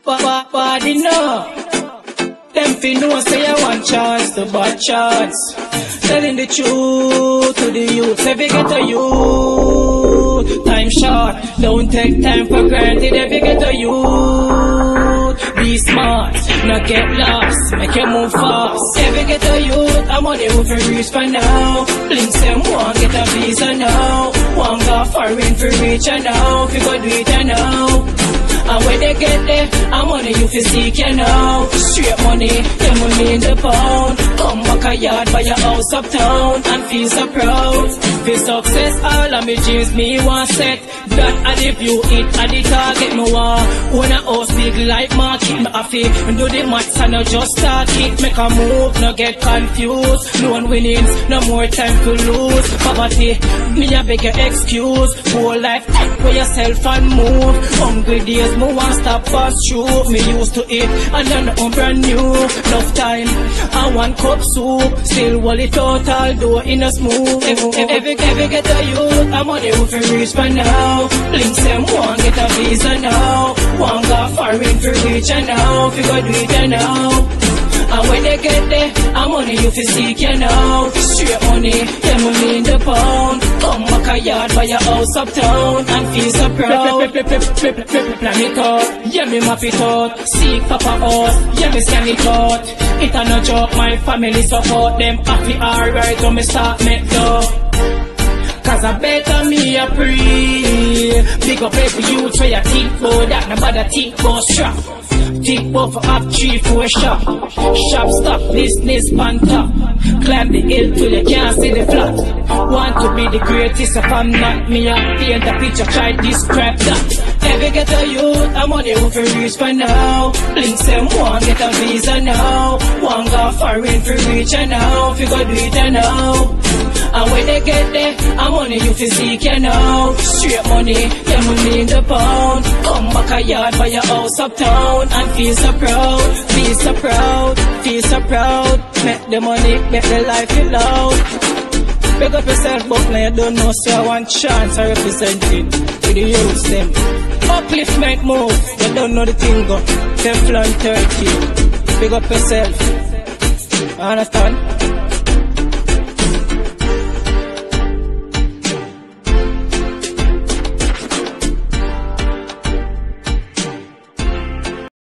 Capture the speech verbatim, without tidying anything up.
Body no. Them fi know say I want chance to bad chance. Telling the truth to the youth, if you get a youth, time short, don't take time for granted. If you get a youth, be smart, not get lost, make you move fast. If you get a youth, I'm on the move for reach for now. Links them one get a visa now, one go foreign for reach and now. If you go do it and now. And when they get there, I'm money you fi seek you now. Straight money, your money in the pound. Come back a yard, buy a house uptown, and feel so proud. For success, all of me dreams me want set. That a the view, it a the target me want. When a house big like market, me a fi do the maths and I just start it. Make a move, no get confused. Loan winnings, no more time to lose. Poverty, me a beg your excuse. Whole life, for yourself and move. Hungry days, me want stop fast through. Me used to it, and then I'm brand new. Enough time, I want cup soup. Still wallet total, do in a smooth. Every, every get a youth, I'm on the roof and reach by now. Links them one get a visa now. One got foreign for reach and now. If you go do it and now. And when they get there, I'm money you fi seek you now. Straight money, your money in the pound. Come back a yard, buy a house uptown, and feel so proud. Plan it out, yeah me map it out. Seek papa out, yeah me scan it out. It a no joke, my family support them. Happy alright when me start make dough. Cause I better me a pre. Big up every youth where you think for that. Nobody think for strap. Think for for up three four shop. Shop stop business on top. Climb the hill till you can't see the flat. Want to be the greatest if I'm not. Me a paint a picture, try describe that. Every get a youth, I'm on the roof for reach for now. Links them one get a visa now. One go foreign for reach and now. If you go do it and now. And when they get there, I'm money you fi seek you now. Straight money, your money in the pound. Come back a yard, buy a house uptown, and feel so proud, feel so proud, feel so proud. Make the money, make the life feel loud. Pick up yourself, but now you don't know, so I want chance of representing to the youths them. Upliftment move, you don't know the thing go. Teflon Turkey, pick up yourself. Understand?